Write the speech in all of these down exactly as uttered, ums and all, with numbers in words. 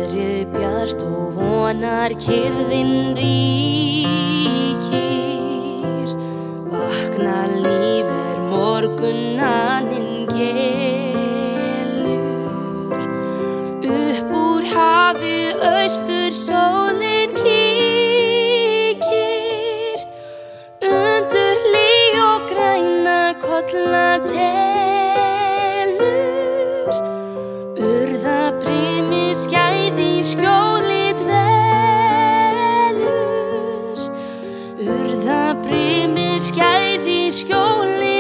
Veðrið bjart og vonar kyrrðin ríkir. Vaknar líf er morgunnaninn gelur. Upp úr hafi austur sólin kíkir. Undir lí og græna kolla telur. Urðabrimi skæði skjóli dvelur. Urðabrimi skæði skjóli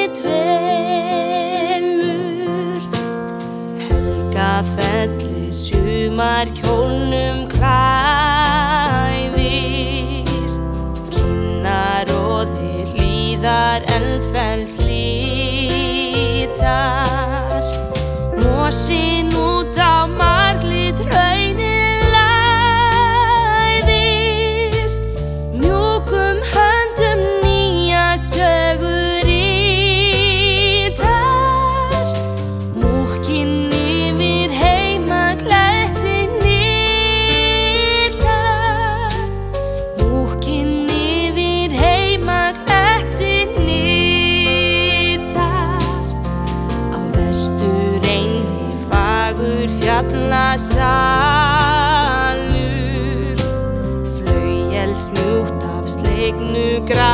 dvelur. Helgafelli sumar kjólnum klæðist. Kinnar og þið hlýðar eldfells litar. Mosin út á marglit hraunið læðist. Mjúkum höndum nýja sögur ritar. Múkinn yfir heimaklettin nitar. Múkinn yfir heimaklettin nitar. Á vestureyni fagur fjallasalur. Flauelsmjúkt af sleiknu grasi.